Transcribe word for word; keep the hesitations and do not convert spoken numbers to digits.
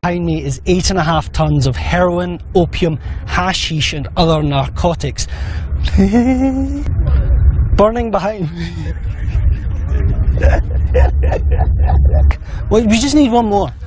Behind me is eight and a half tons of heroin, opium, hashish and other narcotics. Burning behind me. Well, we just need one more.